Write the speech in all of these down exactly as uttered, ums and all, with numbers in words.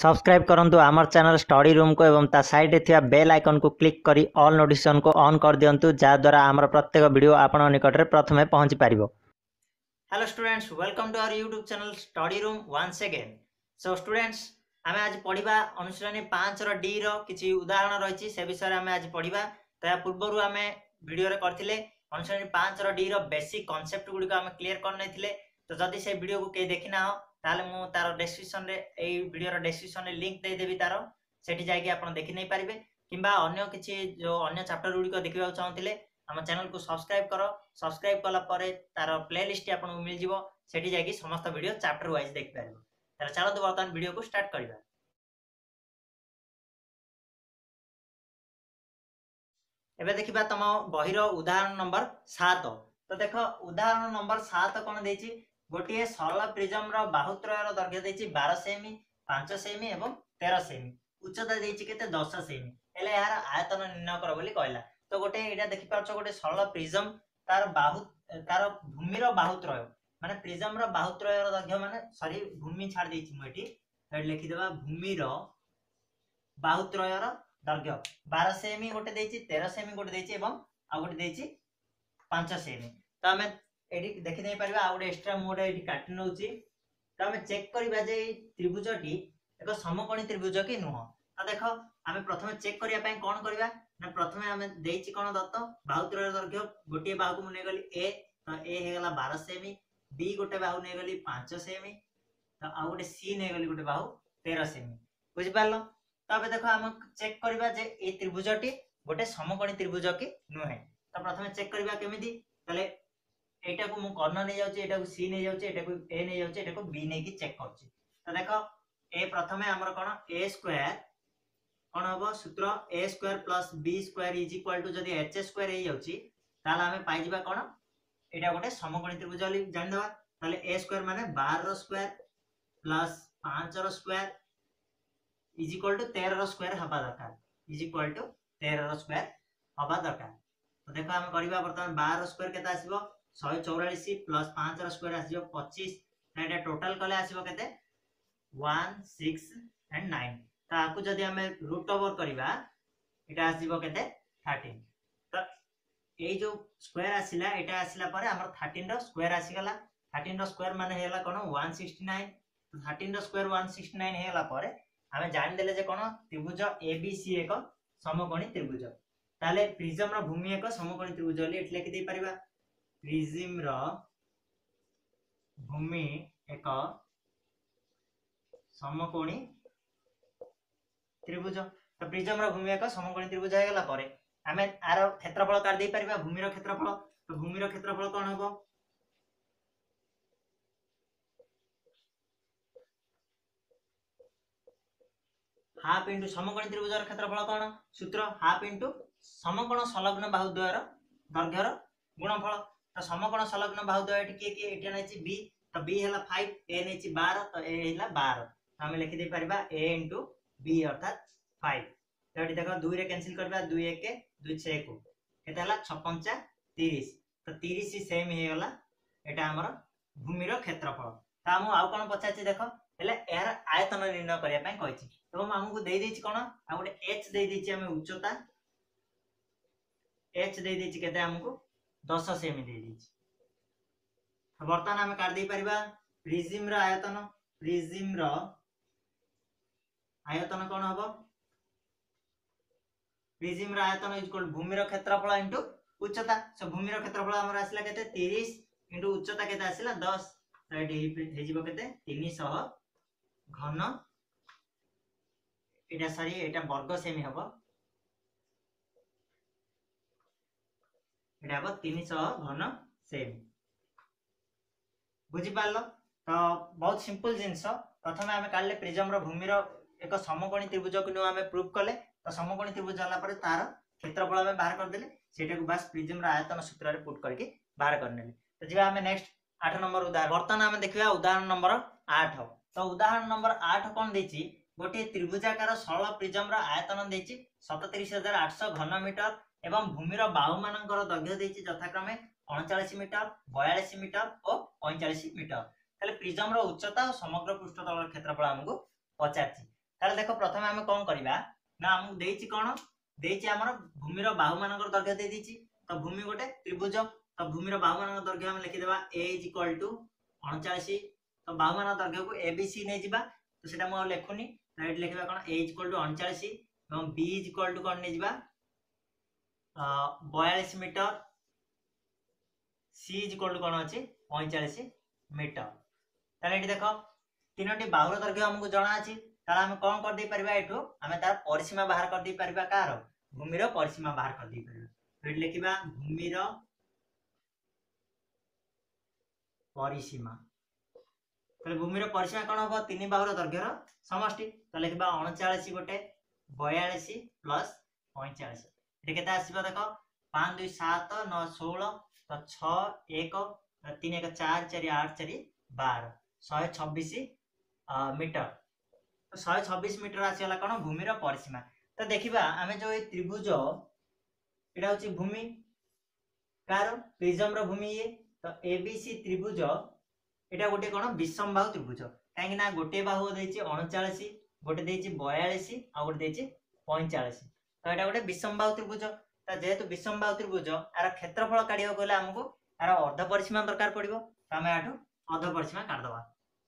Subscribe करंतु आमर channel study room को एवं ता साइड थिया बेल आइकन को क्लिक करी ऑल नोटिफिकेशन को ऑन कर दियंतु जा द्वारा आमर प्रत्येक वीडियो आपण निकट रे प्रथमे पहुंची पारिबो। Hello students, welcome to our YouTube channel study room once again. So students, आमे आज पढिबा अनुश्रेणी पाँच रो डी रो किछि उदाहरण रहिछि से विषय आमे आज पढिबा। तया पूर्वरु आमे वीडियो रे करथिले अनुश्रेणी पाँच रो डी रो बेसिक कांसेप्ट गुडी को आमे क्लियर कर नैथिले। तो जदि से वीडियो को के देखिना हो ताले मु तार डिस्क्रिप्शन रे एई वीडियो रो डिस्क्रिप्शन रे लिंक दे देबी तारो, सेठी जाय कि आपण देखि नै पारिबे किबा अन्य किछि जो अन्य चैप्टर गुडी को देखिबा चाहथिले हम चैनल को सब्सक्राइब करो। सब्सक्राइब कला परे तार प्लेलिस्ट आपन मिल जिवो, सेठी जाय कि समस्त वीडियो चैप्टर वाइज देख पारिबो। तार चलो तो वर्तमान वीडियो को स्टार्ट करिबा। एबे देखिबा तम बहिर उदाहरण नंबर सात। तो देखो उदाहरण नंबर सात कोन देछि, गोटे सरल प्रिज्म रो बाहुत्रय रो दैर्घ्य देछि बारह सेमी, पाँच सेमी एवं तेरह सेमी, उच्चता देछि केते दस सेमी। एले यार आयतन निर्णय कर बोली कहला। तो गोटे एटा देखि पाछो गोटे सरल प्रिज्म तार बाहु तार भूमि रो बाहुत्रय माने प्रिज्म रो बाहुत्रय रो दैर्घ्य माने सॉरी भूमि छाड़ देछि मु एठी एड लिखि देबा भूमि रो बाहुत्रय रो दैर्घ्य बारह सेमी गोटे देछि, तेरह सेमी गोटे देछि एवं आ गोटे देछि पाँच सेमी। तो हमें एडी देखि नै परबा आ गोटे एक्स्ट्रा मोड एडी काटि नउची। तो हमें चेक करबा जे त्रिभुजटी एक समकोणी त्रिभुज कि नुह। तो देखो हमें प्रथमे चेक करिया पय कोन करबा ना, प्रथमे हमें देछि कोन दत्त बाहुत्रय दैर्घ्य गोटे बाहु को नै गली ए, तो ए हे गला बारह सेमी, बी गोटे बाहु नै गली पाँच सेमी, तो आ गोटे सी नै गली गोटे बाहु तेरह सेमी। बुझि पारलो। तो अब देखो हम चेक करबा जे ए त्रिभुजटी गोटे समकोणी त्रिभुज कि नुहे। तो प्रथमे चेक करबा केमिति, तले एटा को मु कर्ण नै जाउची, एटा को सी नै जाउची, एटा को ए नै जाउची, एटा को बी नै की चेक करची। तो देखो ए प्रथमे हमर कोन a स्क्वायर कोन हबो सूत्र a square plus b square is equal to जदी h स्क्वायर हे जाउची ताले हमें पाइ जिबा कोन एटा गोटे समकोणी त्रिभुज जानि देबा। ताले a स्क्वायर माने बारह रो स्क्वायर प्लस पाँच रो स्क्वायर इज इक्वल टू तेरह रो स्क्वायर हबा दरकार, इज इक्वल टू तेरह रो स्क्वायर हबा दरकार। तो देखो हम करबा वर्तमान बारह रो स्क्वायर केता आसीबो एक सौ चौवालीस प्लस पाँच रो स्क्वायर आसीबो पच्चीस, एटा टोटल कले आसीबो केते एक छह एंड नौ। ताकू जदी हमें रूट ओवर करबा एटा आसीबो केते तेरह। तो ए जो स्क्वायर आसीला एटा आसीला परे हमर तेरह रो स्क्वायर आसी गला। तेरह रो स्क्वायर माने हेला कोन एक सौ उनहत्तर। तो तेरह रो स्क्वायर एक सौ उनहत्तर हेला परे हमें जानि देले जे कोन त्रिभुज एबीसी एक समकोणी त्रिभुज। ताले प्रिज्म रो भूमि एक समकोणी त्रिभुज ले एटले कि दे परिबा प्रिज्म रो भूमि एक समकोणी त्रिभुज। तो प्रिज्म रो भूमि एक समकोणी त्रिभुज हे गला परे हमें आरो क्षेत्रफल काट दे परिबा भूमि रो क्षेत्रफल। तो भूमि रो क्षेत्रफल कोन हबो हाफ इनटू समकोणी त्रिभुज रो क्षेत्रफल कोन सूत्र हाफ इनटू समकोण संलग्न बाहुद्वयर दैर्घ्यर गुणनफल। तो समकोण संलग्न बाहुद्वय के के एटा नैछि b, तो b हैला पाँच, a नैछि बारह, तो a हैला बारह। तो हम लिखि दे परिबा a * b अर्थात पाँच। तो एटी देखो दो रे कैंसिल करबा दो एक दो छह को केते हला छह पंचा तीस, तो तीस सेम हे गला एटा हमर भूमि रो क्षेत्रफल। तो हम आउ कोन पछाछि देखो हेले यार आयतन निर्णय करिया पय कहिछि। तो हम हमकु देइ दैछि कोन आ गोटे h देइ दैछि हम उच्चता h देइ दैछि केते हमकु दस सेमी देइ दैछि। वर्तमान हम काट दे परिबा प्रिज्म रो आयतन। प्रिज्म रो आयतन कोन हबो प्रिज्म रो आयतन इज इक्वल भूमि रो क्षेत्रफल इनटू उच्चता। सो भूमि रो क्षेत्रफल हमर आसिला केते तीस इनटू उच्चता केते आसिला दस। तो एटी हे जिवो केते तीन सौ घन, एटा सॉरी एटा वर्ग सेमी हबो, एटा हबो तीन सौ घन सेमी। बुझि पारलो। तो बहुत सिंपल जिंस। प्रथमे हमें काढले प्रिज्म रो भूमि रो एक समकोणी त्रिभुज को हमें प्रूव कले। तो समकोणी त्रिभुज होला परे तार क्षेत्रफल हमें बाहर कर देले, सेटा को बस प्रिज्म रो आयतन सूत्र रे पुट करके बाहर कर नेले। तो जिबा हमें नेक्स्ट आठ नंबर उदाहरण। वर्तमान हमें देखिबा उदाहरण नंबर आठ। तो उदाहरण नंबर आठ कोन देछि, गोटे त्रिभुजाकार सरल प्रिज्म रो आयतन देछि सैंतीस हज़ार आठ सौ घन मीटर एवं भूमि रो बाहु मानकर दैर्घ्य देछि यथाक्रमे उनचास मीटर, बयालीस मीटर और पैंतालीस मीटर। ताले प्रिज्म रो उच्चता और समग्र पृष्ठतल क्षेत्रफल हमको पचारछि। ताले देखो प्रथमे आमे कोन करिबा ना हमु देइछि कोन देइछि हमर भूमिर बाहु मानकर दैर्घ्य दे दिछि तो भूमि गोटे त्रिभुज तो भूमिर बाहु मानकर दैर्घ्य हम लिखि देबा a = उनचास तो बाहु मानकर दैर्घ्य को abc नै जिबा तो सेटा म लेखुनी तो एट लिखिबा कोन a = उनचास एवं b = कोन नै जिबा बयालीस मीटर c = कोन अछि पैंतालीस मीटर ताले एठी देखो तीनोटी बाहुर दैर्घ्य हमकु जणा अछि ताले हम कोन कर दे परबा एठो हम तार परिसीमा बाहर कर दे परबा कार भूमिर परिसीमा बाहर कर दे परबा एठी लिखिबा भूमिर परिसीमा ताले भूमिर परिसीमा कोन हो तीन बाहुर दैर्घ्यर समष्टि तो लिखिबा उनचास गोटे बयालीस प्लस पैंतालीस एठी केता आसीबा देखो पाँच दुई सात नौ सोलह तो छह एक तीन एक चार चार आठ चार बारह एक सौ छब्बीस मीटर तो एक सौ छब्बीस मीटर आसीगला कोन भूमिर परिसीमा तो देखिबा आमे जो ए त्रिभुज एटा होची भूमि कार प्रिज्म रो भूमि ये तो एबीसी त्रिभुज एटा गोटे कोन विषमबाहु त्रिभुज काहे ना गोटे बाहु देछि उनचास गोटे देछि बयालीस आ गोटे देछि पैंतालीस तो एटा गोटे विषमबाहु त्रिभुज तो जेहेतु विषमबाहु त्रिभुज आर क्षेत्रफल काढियो गले हमकु आर अर्ध परिसीमा दरकार पड़िबो तो हम आठो अर्ध परिसीमा काढ दबा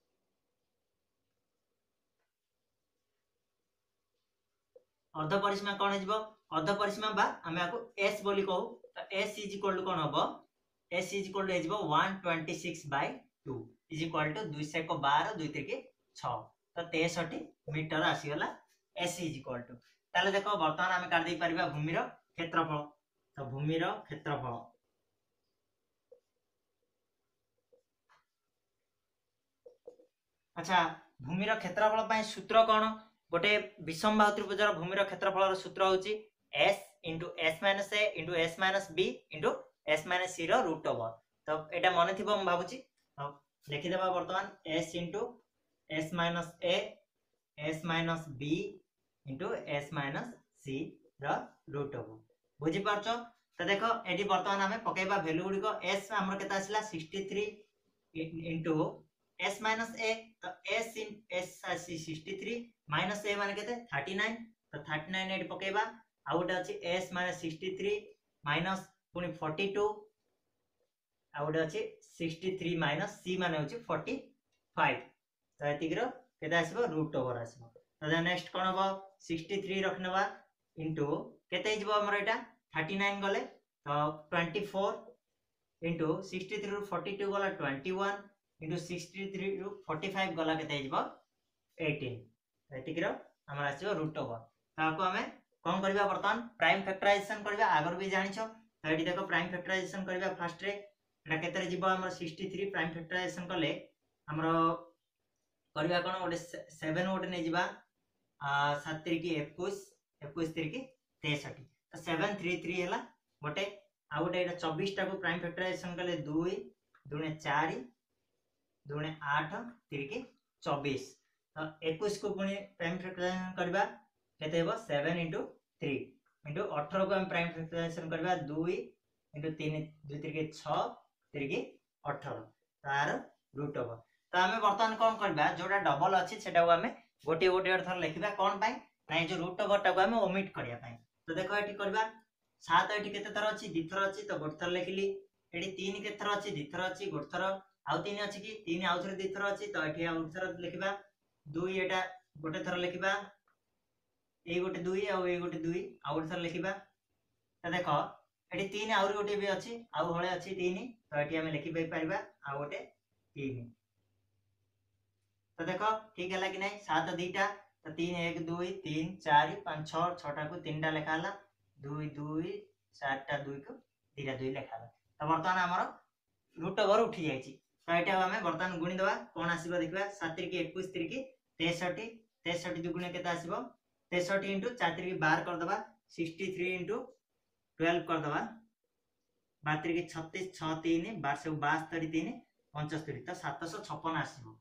अर्ध परिसीमा कोन हिजबो अर्ध परिसीमा बा हम आको s बोली कहू तो s इज इक्वल टू कोन हबो s इज इक्वल टू हिजबो एक सौ छब्बीस बाय दो इज इक्वल टू दो सौ बारह दो त्रिक छह तो तिरसठ मीटर आसी गला s इज इक्वल टू ताले देखो वर्तमान हम काढ दे परिबा भूमिर क्षेत्रफल तो भूमिर क्षेत्रफल अच्छा भूमिर क्षेत्रफल पय सूत्र कोन गोटे विषमबाहु त्रिभुजर भूमिर क्षेत्रफल सूत्र होची s into s minus a into s minus b into s minus c रो रूट ओवर तो एटा मने थिबो हम भाबुची तो लिखि देबा वर्तमान s into s minus a s minus b into s minus c रो रूट ओवर बुझी पारछो तो देखो एडी वर्तमान हमें पकेबा वैल्यू गुडी को s हमर केता आसीला तिरसठ into s minus a तो s in s आसी तिरसठ minus a माने केते उनतालीस तो उनतालीस एडी पकेबा आ गोटे अछि s minus तिरसठ minus पुनी बयालीस आ गोटे अछि तिरसठ minus c माने होछि पैंतालीस तो एतिग्रो केते आसीबो रूट ओवर आसीबो तो नेक्स्ट कोन हबो तिरसठ रखनबा इनटू केते हिजबो हमर एटा उनतालीस गले तो चौबीस इनटू तिरसठ रु बयालीस गला इक्कीस इनटू तिरसठ रु पैंतालीस गला केते हिजबो अठारह एतिग्रो हमर आसीबो रूट ओवर ताको हमें कोन करबा वर्तमान प्राइम फैक्टराइजेशन करबा आगर भी जानिछो तो एठी देखो प्राइम फैक्टराइजेशन करबा फर्स्ट रे एटा केते रे जिवो हमर तिरसठ प्राइम फैक्टराइजेशन करले हमर करबा कोन ओडे सात ओडे नै जिबा आ सात त्रिक इक्कीस इक्कीस त्रिक तिरसठ तो सात तैंतीस हैला गोटे आ गोटे एटा चौबीस टा को प्राइम फैक्टराइजेशन करले दो दुने चार दुने आठ त्रिक चौबीस तो इक्कीस को पुनी प्राइम फैक्टराइजेशन करबा केते हेबो सात into तीन into अठारह को हम प्राइम फैक्टराइजेशन करबा दो into तीन दो त्रिक छह त्रिक अठारह तार रूट ओवर तो हमें वर्तमान कोन करबा जोटा डबल अछि सेटा को हमें गोटे गोटे थर लिखिबा कोन पाई नै जो रूट ओवर टा को हमें ओमिट करिया पाई तो देखो एठी करबा सात एठी केते थर अछि दि थर अछि तो गोटे थर लिखिली एठी तीन केते थर अछि दि थर अछि गोटे थर आउ तीन अछि कि तीन आउ थर दि थर अछि तो एठी आउ थर लिखिबा दो एटा गोटे थर लिखिबा ए गोटे दो आ ए गोटे दो आ गोटे थर लिखिबा तो देखो एठी तीन आउर गोटे भी अछि आउ हळे अछि तीन तो एठी हम लिखि पाई परबा आ गोटे तीन तो देखो ठीक है कि नहीं सात दीटा तो तीन एक दो तीन चार पाँच छह छटा को तीन टा लिखा हला दो दो चार टा दो को दीटा दो लिखा हला तो वर्तमान हमर रूट ओवर उठी जाईची तो एटा हमें वर्तमान गुणी दबा कोन आसीबो देखबा सात त्रिक इक्कीस त्रिक तिरसठ तिरसठ दुगुणे केते आसीबो तिरसठ into चार त्रिक बारह कर दबा तिरसठ into बारह कर दबा बारह त्रिक छत्तीस छह तीन बारह से बास्तरी तीन पचहत्तर तो सात सौ छप्पन आसीबो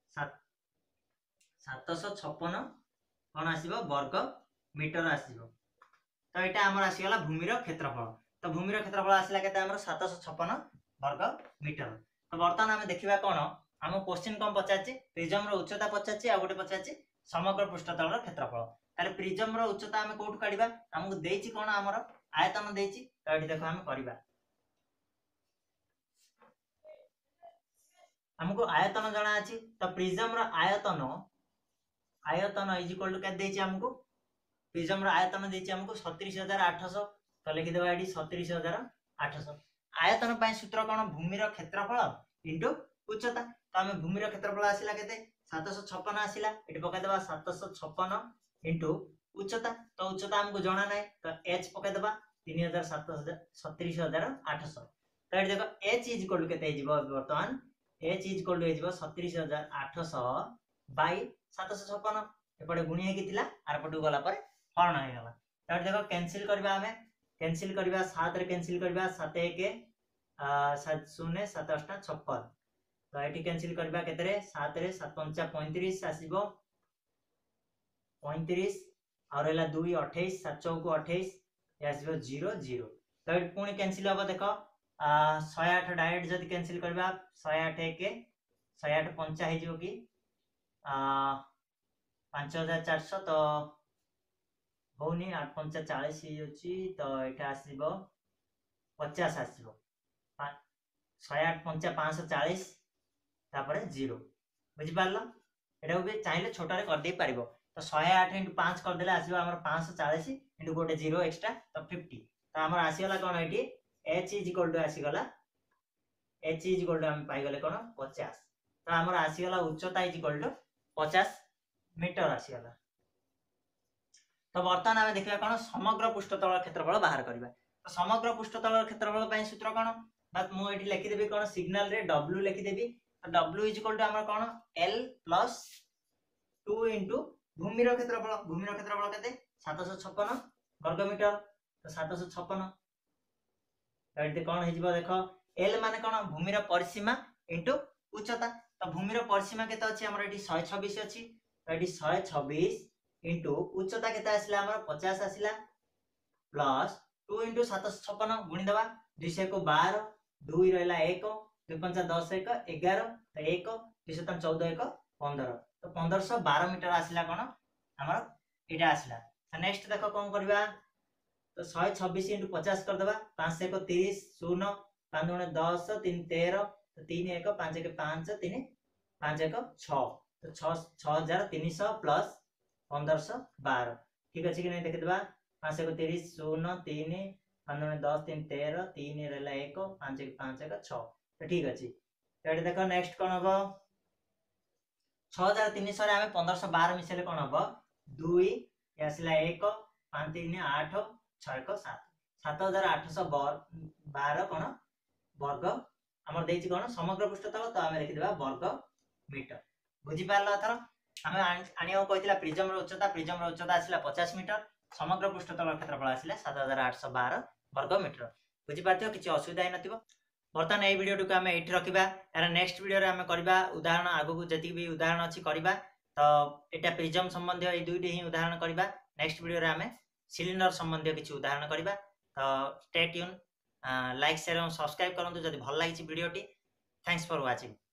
सात सौ छप्पन कोन आसीबो वर्ग मीटर आसीबो तो एटा हमर आसी गला भूमिर क्षेत्रफल तो भूमिर क्षेत्रफल आसीला केते हमर सात सौ छप्पन वर्ग मीटर तो वर्तमान हम देखिबा कोन हम क्वेश्चन कोन पचाछि प्रिज्म रो उच्चता पचाछि आ गोटे पचाछि समग्र पृष्ठतल क्षेत्रफल ताले प्रिज्म रो उच्चता हमें कोठु काढिबा हमकु देछि कोन हमर आयतन देछि तो एठी देखो हम करबा हमकु आयतन जणा अछि तो प्रिज्म रो आयतन आयतन इज इक्वल टू के देछि हमकु प्रिज्म रो आयतन देछि हमकु सैंतीस हज़ार आठ सौ तो लिखि देबा एठी सैंतीस हज़ार आठ सौ आयतन पय सूत्र कोन भूमि रो क्षेत्रफल इनटू उच्चता तो हमें भूमि रो क्षेत्रफल आसिला केते सात सौ छप्पन आसिला एठी पकाय देबा सात सौ छप्पन इनटू उच्चता तो उच्चता हमको जणा नै तो h पकाय देबा तीन हज़ार सात सौ सैंतीस हज़ार आठ सौ तो एठी देखो h इज इक्वल टू केते हिजबो वर्तमान h इज इक्वल टू हिजबो सैंतीस हज़ार आठ सौ बाय सात सौ छप्पन एपटे गुणी हे किथिला आर पटु गला पर हरण हे गला तो एठी देखो कैंसिल करबा हमें कैंसिल करबा सात रे कैंसिल करबा सात एक सात शून्य सात आठ छप्पन तो एठी कैंसिल करबा केते रे सात रे सात पंचा पैंतीस आसीबो पैंतीस और एला दो अट्ठाईस सात चौक अट्ठाईस ये आसीबो जीरो जीरो तो एठी पुणी कैंसिल होबो देखो एक सौ आठ डायरेक्ट जदी कैंसिल करबा एक सौ आठ एक एक सौ आठ पंचा हे जो कि आ पाँच हज़ार चार सौ तो होनी आठ पंचा चालीस हे होची तो एटा आसीबो पचास आसीबो सौ आठ पंचा पाँच सौ चालीस तापरे जीरो बुझी पारलो एटा भी चाहिले छोटा रे कर दे पारिबो तो सौ आठ into पाँच कर देले आसीबो हमर पाँच सौ चालीस into गोटे जीरो एक्स्ट्रा तो पचास तो हमर आसी गला कोन एटी h is equal to आसी गला h is equal to हम पाई गले कोन पचास तो हमर आसी गला उच्चता is equal to पचास मीटर आसी गला तो वर्तमान हमें देखिबा कोन समग्र पृष्ठतल क्षेत्रफल बाहर करबा तो समग्र पृष्ठतल क्षेत्रफल पय सूत्र कोन बात मु एटी लिखि देबी कोन सिग्नल रे w लिखि देबी तो w is equal to हमर कोन l plus टू into भूमि रो क्षेत्रफल भूमि रो क्षेत्रफल केते सात सौ छप्पन वर्ग मीटर तो सात सौ छप्पन तो एटी कोन हिजबो देखो l माने कोन भूमि रो परिसीमा into उच्चता तो भूमि रो परिसीमा केते अछि हमर एटी एक सौ छब्बीस अछि तो एटी एक सौ छब्बीस into उच्चता केते आसिला हमर पचास आसिला प्लस टू into सात सौ छप्पन गुणी देबा दो सौ को बारह दो रहला एक दो पंचा दस एक ग्यारह तो एक दो सौ चौदह एक पंद्रह तो पंद्रह सौ बारह मीटर आसिला कोन हमर एटा आसिला तो नेक्स्ट देखो कोन करबा तो एक सौ छब्बीस into पचास कर देबा पाँच सौ एक तीस शून्य पाँच दुणे दस तीन तेरह तो तीन एक पाँच एक पाँच तीन पाँच एक छह तो छह हज़ार तीन सौ प्लस पंद्रह सौ बारह ठीक अछि कि नै देख देबा पाँच सौ एक तीस शून्य तीन पाँच दुणे दस तीन तेरह तीन रहला एक पाँच एक पाँच एक छह तो ठीक अछि एठी देखो नेक्स्ट कोन हबो छह हज़ार तीन सौ रे हमें पंद्रह सौ बारह मिसेले कोन हबो दो ये आसिला एक पाँच तीन आठ छह एक सात सात हज़ार आठ सौ बारह कोन वर्ग हमर देछि कोन समग्र पृष्ठतल तो हमें लिखि देबा वर्ग मीटर बुझी पारलो अथर हमें आनियो कहितला प्रिज्म रो उच्चता प्रिज्म रो उच्चता आसिला पचास मीटर समग्र पृष्ठतल क्षेत्रफल आसिला सात हज़ार आठ सौ बारह वर्ग मीटर बुझी पारथियो किछि असुविधा नै नथिबो वर्तमान ए वीडियो को आमे एठी रखिबा यार नेक्स्ट वीडियो रे आमे करबा उदाहरण आगु को जति भी उदाहरण अछि करबा तो एटा प्रिज्म संबंधी ए दुईटी ही उदाहरण करबा नेक्स्ट वीडियो रे आमे सिलिंडर संबंधी किछि उदाहरण करबा तो स्टे ट्यून लाइक शेयर और सब्सक्राइब करंतु जदि भल लागिछि वीडियो टी थैंक्स फॉर वाचिंग।